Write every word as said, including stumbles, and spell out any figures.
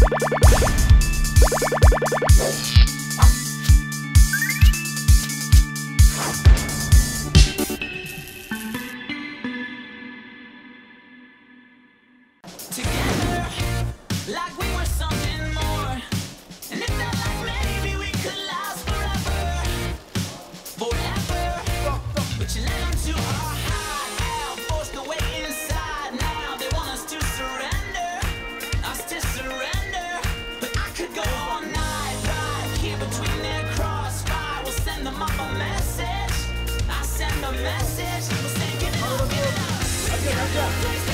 Together, like we were something more, and it felt like maybe we could last forever, forever. But you let them to our hide, forced away inside. Now they want us to surrender, us to surrender. But I could go all night, right here between their crossfire. We'll send them up a message. I send a message. We'll say, get it up, get it up.